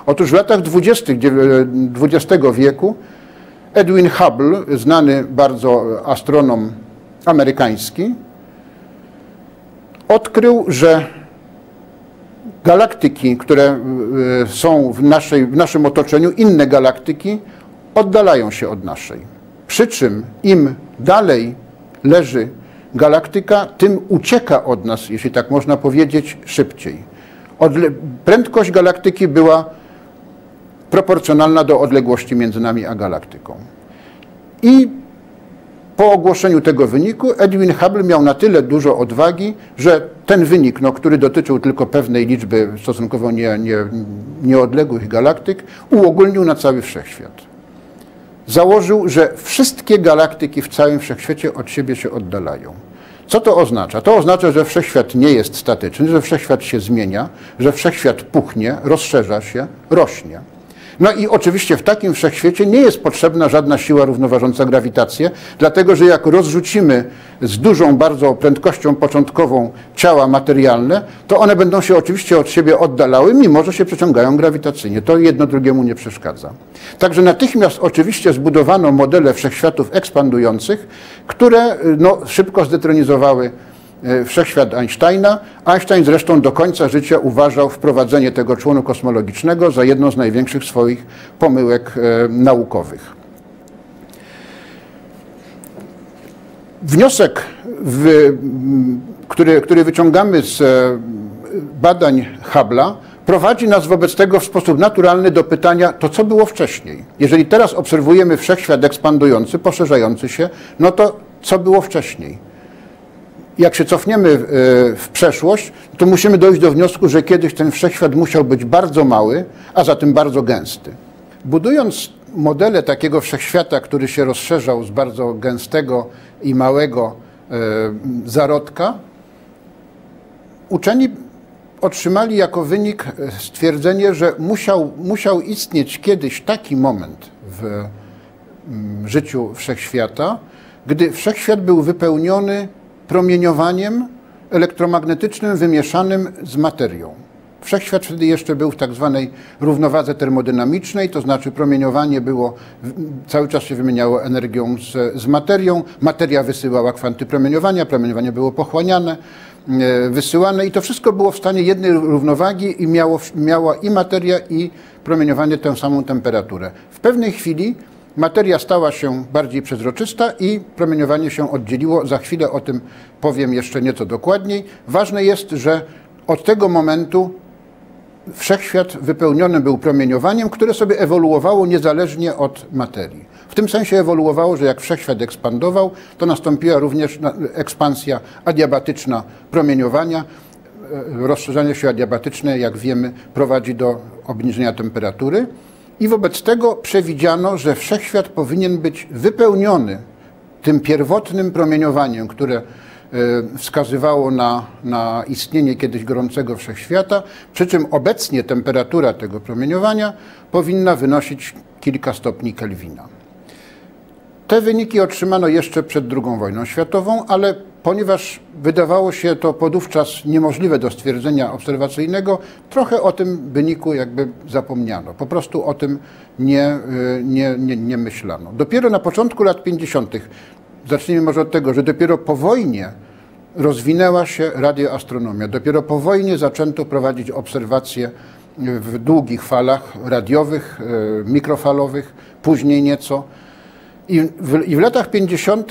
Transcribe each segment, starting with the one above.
Otóż w latach 20. XX wieku Edwin Hubble, znany bardzo astronom amerykański, odkrył, że galaktyki, które są w naszym otoczeniu, inne galaktyki, oddalają się od naszej. Przy czym im dalej leży galaktyka, tym ucieka od nas, jeśli tak można powiedzieć, szybciej. Prędkość galaktyki była proporcjonalna do odległości między nami a galaktyką. I po ogłoszeniu tego wyniku Edwin Hubble miał na tyle dużo odwagi, że ten wynik, który dotyczył tylko pewnej liczby stosunkowo nieodległych galaktyk, uogólnił na cały wszechświat. Założył, że wszystkie galaktyki w całym wszechświecie od siebie się oddalają. Co to oznacza? To oznacza, że wszechświat nie jest statyczny, że wszechświat się zmienia, że wszechświat puchnie, rozszerza się, rośnie. No i oczywiście w takim wszechświecie nie jest potrzebna żadna siła równoważąca grawitację, dlatego że jak rozrzucimy z dużą bardzo prędkością początkową ciała materialne, to one będą się oczywiście od siebie oddalały, mimo że się przeciągają grawitacyjnie. To jedno drugiemu nie przeszkadza. Także natychmiast oczywiście zbudowano modele wszechświatów ekspandujących, które szybko zdetronizowały wszechświat Einsteina. Einstein zresztą do końca życia uważał wprowadzenie tego członu kosmologicznego za jedną z największych swoich pomyłek naukowych. Wniosek, który wyciągamy z badań Hubble'a, prowadzi nas wobec tego w sposób naturalny do pytania, to co było wcześniej? Jeżeli teraz obserwujemy wszechświat ekspandujący, poszerzający się, no to co było wcześniej? Jak się cofniemy w przeszłość, to musimy dojść do wniosku, że kiedyś ten wszechświat musiał być bardzo mały, a zatem bardzo gęsty. Budując modele takiego wszechświata, który się rozszerzał z bardzo gęstego i małego zarodka, uczeni otrzymali jako wynik stwierdzenie, że musiał istnieć kiedyś taki moment w życiu wszechświata, gdy wszechświat był wypełniony promieniowaniem elektromagnetycznym wymieszanym z materią. Wszechświat wtedy jeszcze był w tak zwanej równowadze termodynamicznej, to znaczy promieniowanie cały czas się wymieniało energią z materią, materia wysyłała kwanty promieniowania, promieniowanie było pochłaniane, wysyłane i to wszystko było w stanie jednej równowagi i miała i materia, i promieniowanie tę samą temperaturę. W pewnej chwili materia stała się bardziej przezroczysta i promieniowanie się oddzieliło. Za chwilę o tym powiem jeszcze nieco dokładniej. Ważne jest, że od tego momentu wszechświat wypełniony był promieniowaniem, które sobie ewoluowało niezależnie od materii. W tym sensie ewoluowało, że jak wszechświat ekspandował, to nastąpiła również ekspansja adiabatyczna promieniowania. Rozszerzanie się adiabatyczne, jak wiemy, prowadzi do obniżenia temperatury. I wobec tego przewidziano, że wszechświat powinien być wypełniony tym pierwotnym promieniowaniem, które wskazywało na istnienie kiedyś gorącego wszechświata, przy czym obecnie temperatura tego promieniowania powinna wynosić kilka stopni Kelwina. Te wyniki otrzymano jeszcze przed II wojną światową, ale ponieważ wydawało się to podówczas niemożliwe do stwierdzenia obserwacyjnego, trochę o tym wyniku jakby zapomniano. Po prostu o tym nie myślano. Dopiero na początku lat 50., zacznijmy może od tego, że dopiero po wojnie rozwinęła się radioastronomia. Dopiero po wojnie zaczęto prowadzić obserwacje w długich falach radiowych, mikrofalowych, później nieco. I w latach 50.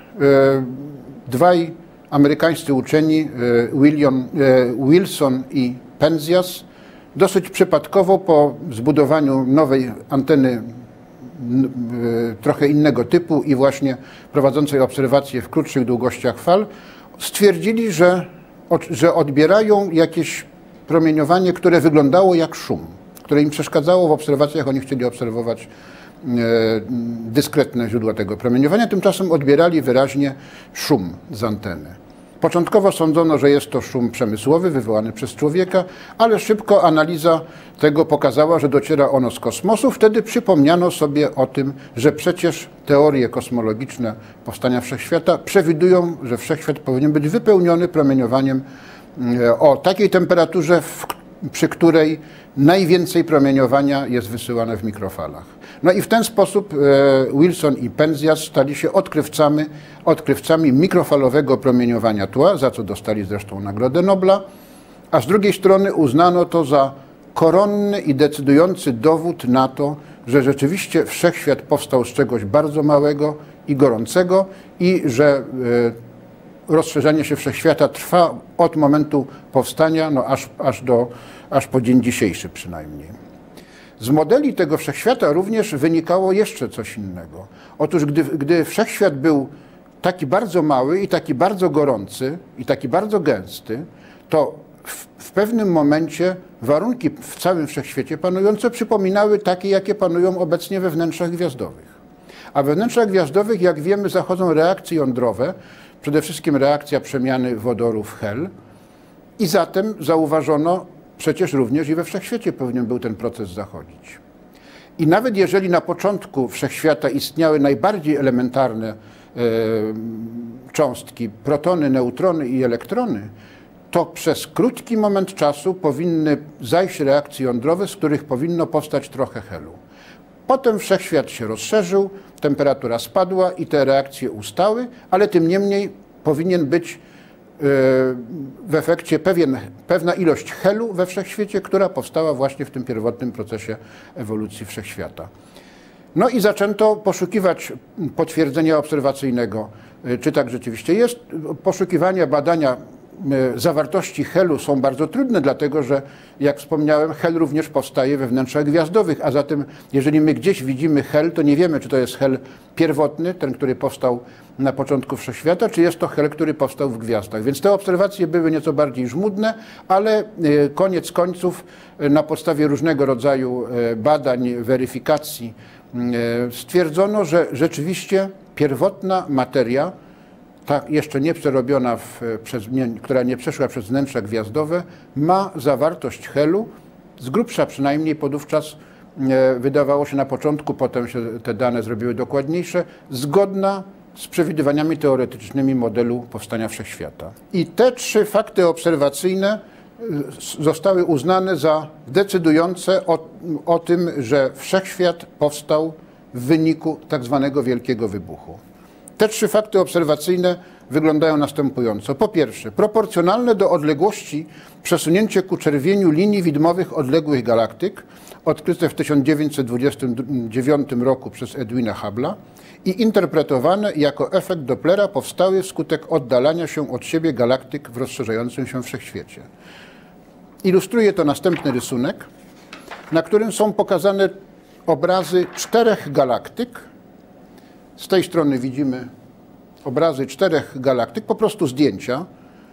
Dwaj amerykańscy uczeni, Wilson i Penzias, dosyć przypadkowo po zbudowaniu nowej anteny trochę innego typu i właśnie prowadzącej obserwacje w krótszych długościach fal, stwierdzili, że odbierają jakieś promieniowanie, które wyglądało jak szum, które im przeszkadzało w obserwacjach. Oni chcieli obserwować dyskretne źródła tego promieniowania, tymczasem odbierali wyraźnie szum z anteny. Początkowo sądzono, że jest to szum przemysłowy wywołany przez człowieka, ale szybko analiza tego pokazała, że dociera ono z kosmosu. Wtedy przypomniano sobie o tym, że przecież teorie kosmologiczne powstania wszechświata przewidują, że wszechświat powinien być wypełniony promieniowaniem o takiej temperaturze, przy której najwięcej promieniowania jest wysyłane w mikrofalach. No i w ten sposób Wilson i Penzias stali się odkrywcami mikrofalowego promieniowania tła, za co dostali zresztą Nagrodę Nobla, a z drugiej strony uznano to za koronny i decydujący dowód na to, że rzeczywiście wszechświat powstał z czegoś bardzo małego i gorącego i że rozszerzanie się wszechświata trwa od momentu powstania no aż po dzień dzisiejszy przynajmniej. Z modeli tego wszechświata również wynikało jeszcze coś innego. Otóż gdy wszechświat był taki bardzo mały i taki bardzo gorący i taki bardzo gęsty, to w pewnym momencie warunki w całym wszechświecie panujące przypominały takie, jakie panują obecnie we wnętrzach gwiazdowych. A we wnętrzach gwiazdowych, jak wiemy, zachodzą reakcje jądrowe, przede wszystkim reakcja przemiany wodoru w hel. I zatem zauważono, przecież również i we wszechświecie powinien był ten proces zachodzić. I nawet jeżeli na początku wszechświata istniały najbardziej elementarne cząstki, protony, neutrony i elektrony, to przez krótki moment czasu powinny zajść reakcje jądrowe, z których powinno powstać trochę helu. Potem wszechświat się rozszerzył, temperatura spadła i te reakcje ustały, ale tym niemniej powinien być w efekcie pewna ilość helu we wszechświecie, która powstała właśnie w tym pierwotnym procesie ewolucji wszechświata. No i zaczęto poszukiwać potwierdzenia obserwacyjnego, czy tak rzeczywiście jest. Poszukiwania, badania zawartości helu są bardzo trudne, dlatego że, jak wspomniałem, hel również powstaje we wnętrzach gwiazdowych, a zatem jeżeli my gdzieś widzimy hel, to nie wiemy, czy to jest hel pierwotny, ten, który powstał na początku wszechświata, czy jest to hel, który powstał w gwiazdach. Więc te obserwacje były nieco bardziej żmudne, ale koniec końców na podstawie różnego rodzaju badań, weryfikacji stwierdzono, że rzeczywiście pierwotna materia, ta jeszcze nie przerobiona, która nie przeszła przez wnętrza gwiazdowe, ma zawartość helu, z grubsza przynajmniej podówczas wydawało się na początku, potem się te dane zrobiły dokładniejsze, zgodna z przewidywaniami teoretycznymi modelu powstania wszechświata. I te trzy fakty obserwacyjne zostały uznane za decydujące o tym, że wszechświat powstał w wyniku tak zwanego Wielkiego Wybuchu. Te trzy fakty obserwacyjne wyglądają następująco. Po pierwsze, proporcjonalne do odległości przesunięcie ku czerwieniu linii widmowych odległych galaktyk, odkryte w 1929 roku przez Edwina Hubble'a i interpretowane jako efekt Dopplera powstały wskutek oddalania się od siebie galaktyk w rozszerzającym się wszechświecie. Ilustruje to następny rysunek, na którym są pokazane obrazy 4 galaktyk. Z tej strony widzimy obrazy 4 galaktyk, po prostu zdjęcia.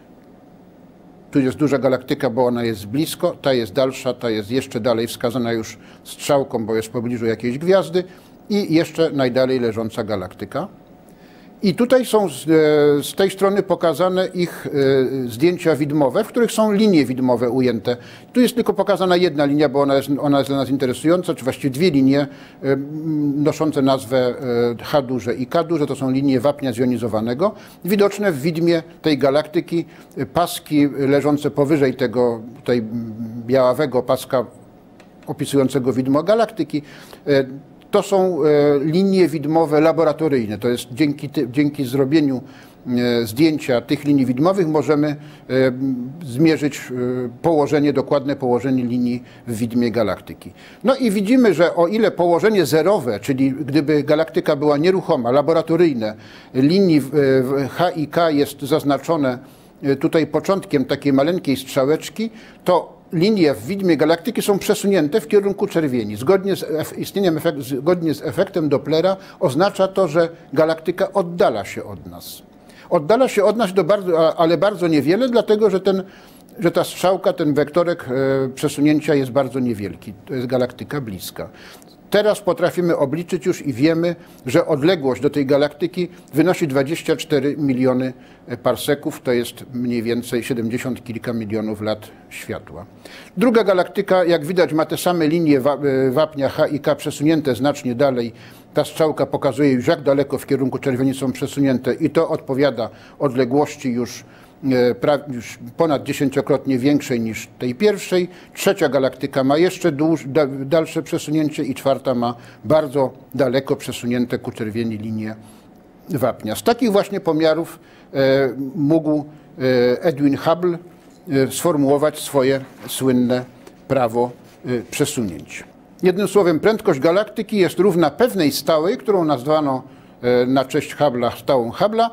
Tu jest duża galaktyka, bo ona jest blisko, ta jest dalsza, ta jest jeszcze dalej wskazana już strzałką, bo jest w pobliżu jakiejś gwiazdy i jeszcze najdalej leżąca galaktyka. I tutaj są z tej strony pokazane ich zdjęcia widmowe, w których są linie widmowe ujęte. Tu jest tylko pokazana jedna linia, bo ona jest dla nas interesująca, czy właściwie dwie linie noszące nazwę H duże i K duże. To są linie wapnia zjonizowanego, widoczne w widmie tej galaktyki. Paski leżące powyżej tego tutaj białawego paska opisującego widmo galaktyki. To są linie widmowe laboratoryjne. To jest dzięki zrobieniu zdjęcia tych linii widmowych możemy zmierzyć dokładne położenie linii w widmie galaktyki. No i widzimy, że o ile położenie zerowe, czyli gdyby galaktyka była nieruchoma, laboratoryjne, linii H i K jest zaznaczone tutaj początkiem takiej maleńkiej strzałeczki, to linie w widmie galaktyki są przesunięte w kierunku czerwieni. Zgodnie z efektem Dopplera oznacza to, że galaktyka oddala się od nas. Oddala się od nas, ale bardzo niewiele, dlatego że ta strzałka, ten wektorek przesunięcia jest bardzo niewielki. To jest galaktyka bliska. Teraz potrafimy obliczyć już i wiemy, że odległość do tej galaktyki wynosi 24 miliony parseków, to jest mniej więcej 70 kilka milionów lat światła. Druga galaktyka, jak widać, ma te same linie wapnia H i K przesunięte znacznie dalej. Ta strzałka pokazuje już, jak daleko w kierunku czerwieni są przesunięte i to odpowiada odległości już już ponad 10-krotnie większej niż tej pierwszej. Trzecia galaktyka ma jeszcze dalsze przesunięcie i czwarta ma bardzo daleko przesunięte ku czerwieni linie wapnia. Z takich właśnie pomiarów mógł Edwin Hubble sformułować swoje słynne prawo przesunięć. Jednym słowem, prędkość galaktyki jest równa pewnej stałej, którą nazwano na cześć Hubble'a stałą Hubble'a,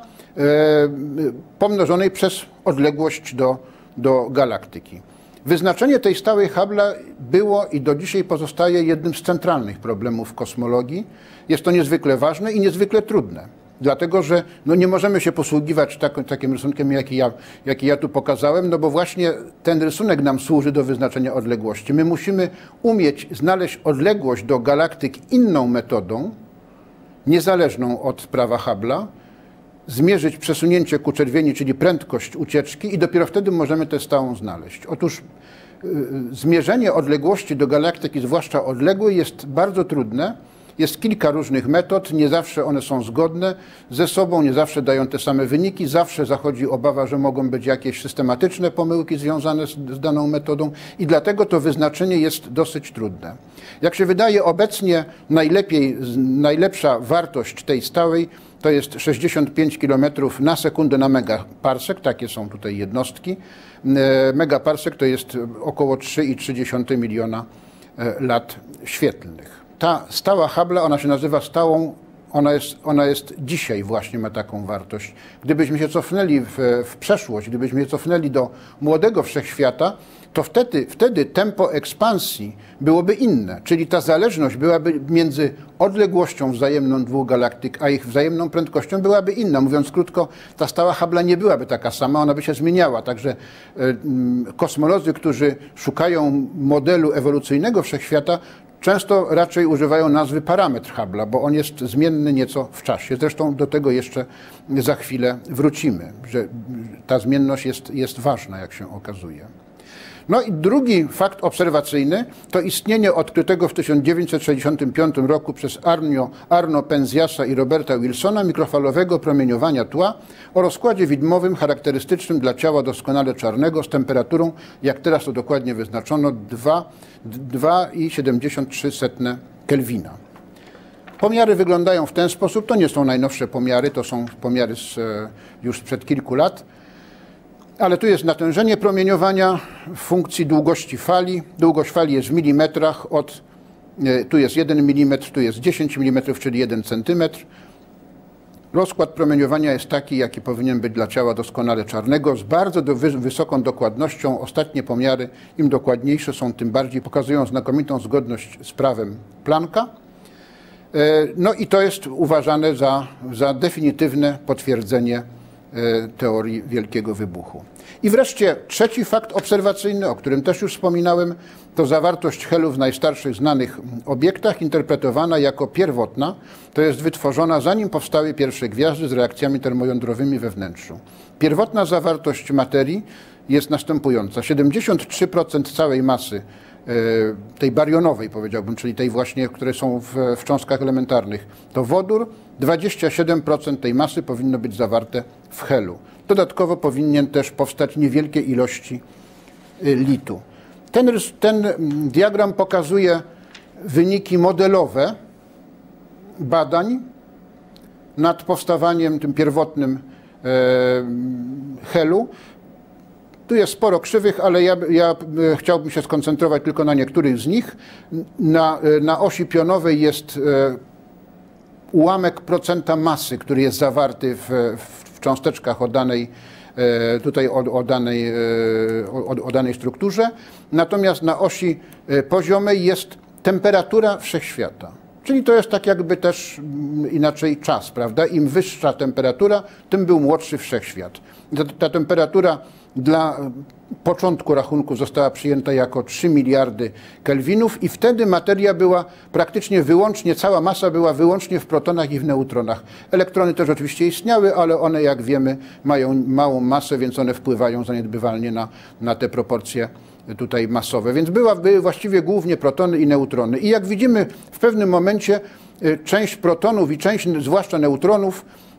pomnożonej przez odległość do galaktyki. Wyznaczenie tej stałej Hubble'a było i do dzisiaj pozostaje jednym z centralnych problemów kosmologii. Jest to niezwykle ważne i niezwykle trudne. Dlatego, że nie możemy się posługiwać takim rysunkiem, jaki ja tu pokazałem, no bo właśnie ten rysunek nam służy do wyznaczenia odległości. My musimy umieć znaleźć odległość do galaktyk inną metodą, niezależną od prawa Hubble'a, zmierzyć przesunięcie ku czerwieni, czyli prędkość ucieczki i dopiero wtedy możemy tę stałą znaleźć. Otóż zmierzenie odległości do galaktyki, zwłaszcza odległej, jest bardzo trudne. Jest kilka różnych metod, nie zawsze one są zgodne ze sobą, nie zawsze dają te same wyniki, zawsze zachodzi obawa, że mogą być jakieś systematyczne pomyłki związane z daną metodą i dlatego to wyznaczenie jest dosyć trudne. Jak się wydaje, obecnie najlepsza wartość tej stałej to jest 65 km na sekundę na megaparsek, takie są tutaj jednostki. Megaparsek to jest około 3,3 miliona lat świetlnych. Ta stała Hubble'a, ona się nazywa stałą, ona jest dzisiaj właśnie ma taką wartość. Gdybyśmy się cofnęli w przeszłość, gdybyśmy się cofnęli do młodego wszechświata, to wtedy tempo ekspansji byłoby inne, czyli ta zależność byłaby między odległością wzajemną dwóch galaktyk, a ich wzajemną prędkością byłaby inna. Mówiąc krótko, ta stała Hubble'a nie byłaby taka sama, ona by się zmieniała. Także kosmolodzy, którzy szukają modelu ewolucyjnego wszechświata, często raczej używają nazwy parametr Hubble'a, bo on jest zmienny nieco w czasie. Zresztą do tego jeszcze za chwilę wrócimy, że ta zmienność jest ważna, jak się okazuje. No i drugi fakt obserwacyjny to istnienie odkrytego w 1965 roku przez Arno Penziasa i Roberta Wilsona mikrofalowego promieniowania tła o rozkładzie widmowym charakterystycznym dla ciała doskonale czarnego z temperaturą, jak teraz to dokładnie wyznaczono, 2,73 Kelwina. Pomiary wyglądają w ten sposób, to nie są najnowsze pomiary, to są pomiary już sprzed kilku lat. Ale tu jest natężenie promieniowania w funkcji długości fali. Długość fali jest w milimetrach, tu jest 1 mm, tu jest 10 mm, czyli 1 cm. Rozkład promieniowania jest taki, jaki powinien być dla ciała doskonale czarnego, z bardzo wysoką dokładnością. Ostatnie pomiary, im dokładniejsze są, tym bardziej pokazują znakomitą zgodność z prawem Plancka. No i to jest uważane za definitywne potwierdzenie teorii Wielkiego Wybuchu. I wreszcie trzeci fakt obserwacyjny, o którym też już wspominałem, to zawartość helu w najstarszych znanych obiektach interpretowana jako pierwotna, to jest wytworzona zanim powstały pierwsze gwiazdy z reakcjami termojądrowymi we wnętrzu. Pierwotna zawartość materii jest następująca. 73% całej masy tej barionowej, powiedziałbym, czyli tej właśnie, które są w cząstkach elementarnych, to wodór, 27% tej masy powinno być zawarte w helu. Dodatkowo powinien też powstać niewielkie ilości litu. Ten diagram pokazuje wyniki modelowe badań nad powstawaniem tym pierwotnym helu. Tu jest sporo krzywych, ale ja chciałbym się skoncentrować tylko na niektórych z nich. Na osi pionowej jest ułamek procenta masy, który jest zawarty w cząsteczkach o danej strukturze. Natomiast na osi poziomej jest temperatura wszechświata. Czyli to jest tak jakby też inaczej czas, prawda? Im wyższa temperatura, tym był młodszy wszechświat. Ta temperatura dla początku rachunku została przyjęta jako 3 miliardy kelwinów i wtedy materia była praktycznie wyłącznie, cała masa była wyłącznie w protonach i w neutronach. Elektrony też oczywiście istniały, ale one, jak wiemy, mają małą masę, więc one wpływają zaniedbywalnie na te proporcje tutaj masowe. Więc były właściwie głównie protony i neutrony. I jak widzimy, w pewnym momencie część protonów i część, zwłaszcza neutronów,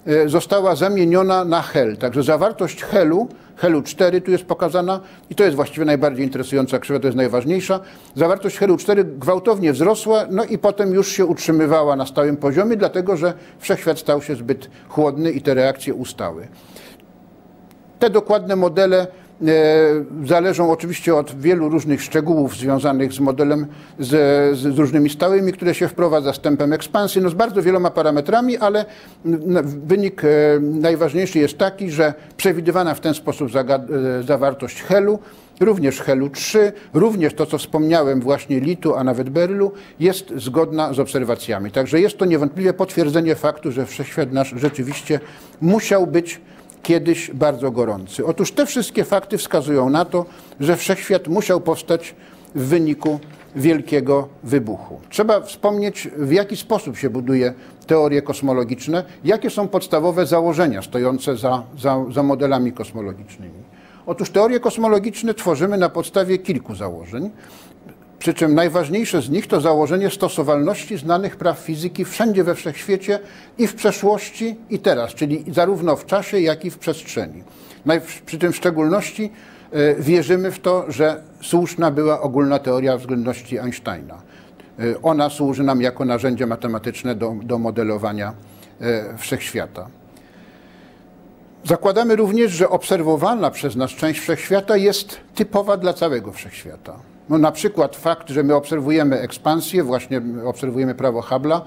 została zamieniona na hel. Także zawartość helu 4 tu jest pokazana i to jest właściwie najbardziej interesująca krzywa, to jest najważniejsza. Zawartość helu 4 gwałtownie wzrosła, no i potem już się utrzymywała na stałym poziomie, dlatego że wszechświat stał się zbyt chłodny i te reakcje ustały. Te dokładne modele zależą oczywiście od wielu różnych szczegółów związanych z modelem, z różnymi stałymi, które się wprowadza z tempem ekspansji, no z bardzo wieloma parametrami, ale wynik najważniejszy jest taki, że przewidywana w ten sposób zawartość helu, również helu 3, również to, co wspomniałem, właśnie litu, a nawet berylu, jest zgodna z obserwacjami. Także jest to niewątpliwie potwierdzenie faktu, że wszechświat nasz rzeczywiście musiał być kiedyś bardzo gorący. Otóż te wszystkie fakty wskazują na to, że wszechświat musiał powstać w wyniku wielkiego wybuchu. Trzeba wspomnieć, w jaki sposób się buduje teorie kosmologiczne, jakie są podstawowe założenia stojące za modelami kosmologicznymi. Otóż teorie kosmologiczne tworzymy na podstawie kilku założeń, przy czym najważniejsze z nich to założenie stosowalności znanych praw fizyki wszędzie we wszechświecie i w przeszłości i teraz, czyli zarówno w czasie, jak i w przestrzeni. Przy tym w szczególności wierzymy w to, że słuszna była ogólna teoria względności Einsteina. Ona służy nam jako narzędzie matematyczne do modelowania wszechświata. Zakładamy również, że obserwowana przez nas część wszechświata jest typowa dla całego wszechświata. No, na przykład fakt, że my obserwujemy ekspansję, właśnie obserwujemy prawo Hubble'a,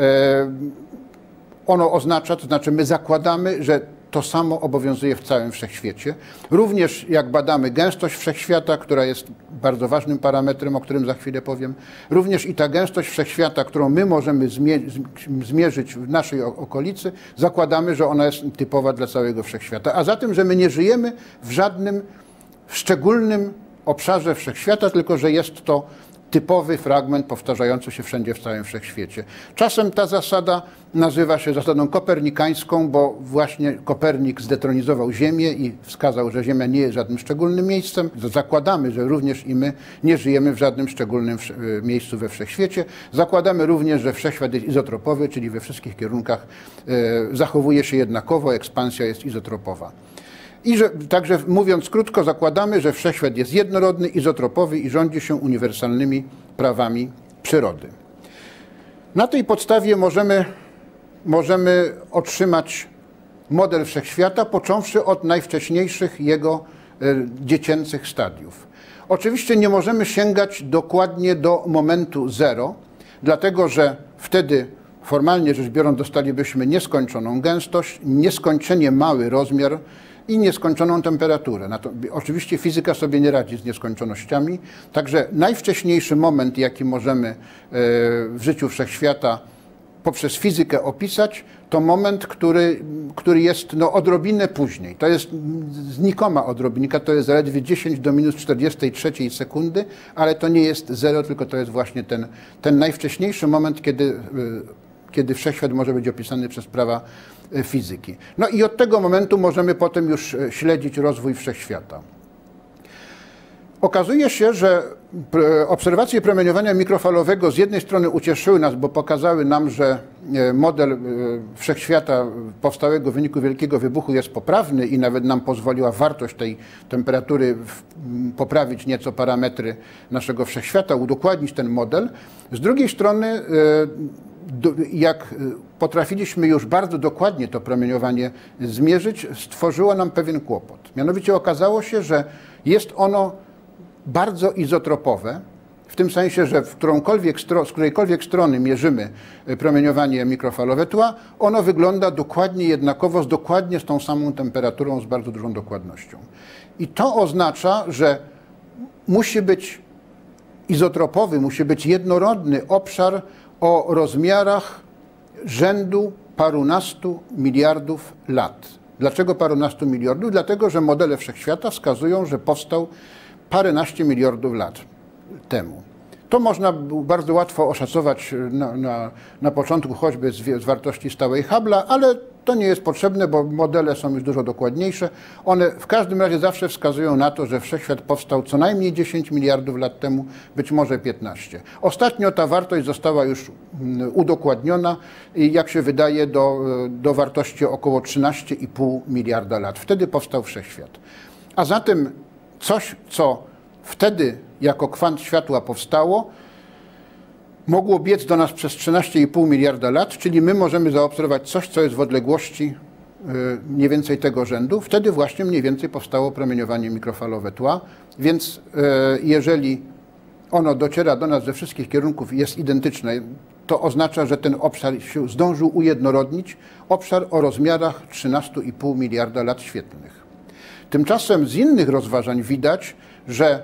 ono oznacza, to znaczy my zakładamy, że to samo obowiązuje w całym wszechświecie. Również jak badamy gęstość wszechświata, która jest bardzo ważnym parametrem, o którym za chwilę powiem, również i ta gęstość wszechświata, którą my możemy zmierzyć w naszej okolicy, zakładamy, że ona jest typowa dla całego wszechświata. A zatem, że my nie żyjemy w żadnym szczególnym obszarze wszechświata, tylko że jest to typowy fragment powtarzający się wszędzie w całym wszechświecie. Czasem ta zasada nazywa się zasadą kopernikańską, bo właśnie Kopernik zdetronizował Ziemię i wskazał, że Ziemia nie jest żadnym szczególnym miejscem. Zakładamy, że również i my nie żyjemy w żadnym szczególnym miejscu we wszechświecie. Zakładamy również, że wszechświat jest izotropowy, czyli we wszystkich kierunkach zachowuje się jednakowo, ekspansja jest izotropowa. I że, także mówiąc krótko, zakładamy, że wszechświat jest jednorodny, izotropowy i rządzi się uniwersalnymi prawami przyrody. Na tej podstawie możemy otrzymać model wszechświata, począwszy od najwcześniejszych jego dziecięcych stadiów. Oczywiście nie możemy sięgać dokładnie do momentu zero, dlatego że wtedy formalnie rzecz biorąc dostalibyśmy nieskończoną gęstość, nieskończenie mały rozmiar i nieskończoną temperaturę. Oczywiście fizyka sobie nie radzi z nieskończonościami, także najwcześniejszy moment, jaki możemy w życiu wszechświata poprzez fizykę opisać, to moment, który jest no, odrobinę później. To jest znikoma odrobinka, to jest zaledwie 10 do minus 43 sekundy, ale to nie jest zero, tylko to jest właśnie ten najwcześniejszy moment, kiedy wszechświat może być opisany przez prawa fizyki. No i od tego momentu możemy potem już śledzić rozwój wszechświata. Okazuje się, że obserwacje promieniowania mikrofalowego z jednej strony ucieszyły nas, bo pokazały nam, że model wszechświata powstałego w wyniku wielkiego wybuchu jest poprawny i nawet nam pozwoliła wartość tej temperatury poprawić nieco parametry naszego wszechświata, udokładnić ten model. Z drugiej strony, jak potrafiliśmy już bardzo dokładnie to promieniowanie zmierzyć, stworzyło nam pewien kłopot. Mianowicie okazało się, że jest ono bardzo izotropowe, w tym sensie, że z którejkolwiek strony mierzymy promieniowanie mikrofalowe tła, ono wygląda dokładnie jednakowo, dokładnie z tą samą temperaturą, z bardzo dużą dokładnością. I to oznacza, że musi być izotropowy, musi być jednorodny obszar o rozmiarach rzędu parunastu miliardów lat. Dlaczego parunastu miliardów? Dlatego, że modele wszechświata wskazują, że powstał paręnaście miliardów lat temu. To można bardzo łatwo oszacować na początku choćby z wartości stałej Hubble'a, ale to nie jest potrzebne, bo modele są już dużo dokładniejsze. One w każdym razie zawsze wskazują na to, że wszechświat powstał co najmniej 10 miliardów lat temu, być może 15. Ostatnio ta wartość została już udokładniona i jak się wydaje do wartości około 13,5 miliarda lat. Wtedy powstał Wszechświat. A zatem coś, co wtedy jako kwant światła powstało, mogło biec do nas przez 13,5 miliarda lat, czyli my możemy zaobserwować coś, co jest w odległości mniej więcej tego rzędu. Wtedy właśnie mniej więcej powstało promieniowanie mikrofalowe tła, więc jeżeli ono dociera do nas ze wszystkich kierunków i jest identyczne, to oznacza, że ten obszar się zdążył ujednorodnić, obszar o rozmiarach 13,5 miliarda lat świetlnych. Tymczasem z innych rozważań widać, że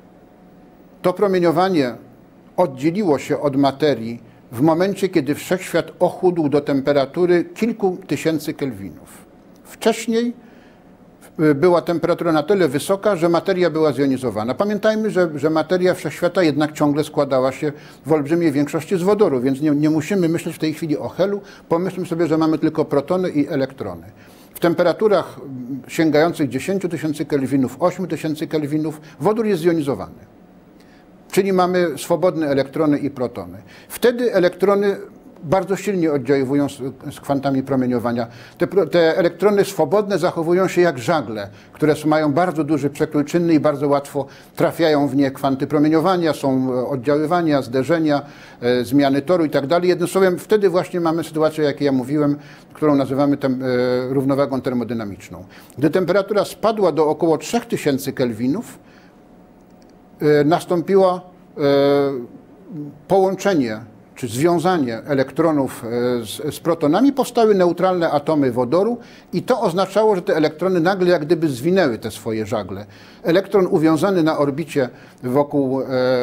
to promieniowanie oddzieliło się od materii w momencie, kiedy Wszechświat ochłódł do temperatury kilku tysięcy kelwinów. Wcześniej była temperatura na tyle wysoka, że materia była zjonizowana. Pamiętajmy, że materia Wszechświata jednak ciągle składała się w olbrzymiej większości z wodoru, więc nie musimy myśleć w tej chwili o helu. Pomyślmy sobie, że mamy tylko protony i elektrony. W temperaturach sięgających 10 tysięcy kelwinów, 8 tysięcy kelwinów wodór jest zjonizowany. Czyli mamy swobodne elektrony i protony. Wtedy elektrony bardzo silnie oddziałują z kwantami promieniowania. Te elektrony swobodne zachowują się jak żagle, które mają bardzo duży przekrój czynny i bardzo łatwo trafiają w nie kwanty promieniowania, są oddziaływania, zderzenia, zmiany toru i tak dalej. Jednym słowem, wtedy właśnie mamy sytuację, jak ja mówiłem, którą nazywamy równowagą termodynamiczną. Gdy temperatura spadła do około 3000 kelwinów, nastąpiło połączenie czy związanie elektronów z protonami, powstały neutralne atomy wodoru i to oznaczało, że te elektrony nagle jak gdyby zwinęły te swoje żagle. Elektron uwiązany na orbicie wokół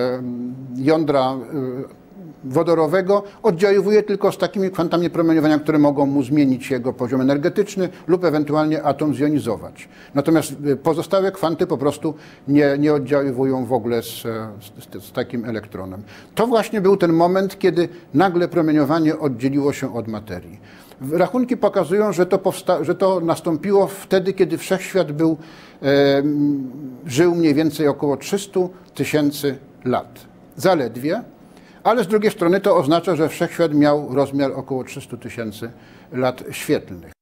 jądra wodorowego oddziaływuje tylko z takimi kwantami promieniowania, które mogą mu zmienić jego poziom energetyczny lub ewentualnie atom zjonizować. Natomiast pozostałe kwanty po prostu nie oddziaływują w ogóle z takim elektronem. To właśnie był ten moment, kiedy nagle promieniowanie oddzieliło się od materii. Rachunki pokazują, że to nastąpiło wtedy, kiedy Wszechświat żył mniej więcej około 300 tysięcy lat. Zaledwie. Ale z drugiej strony to oznacza, że Wszechświat miał rozmiar około 300 tysięcy lat świetlnych.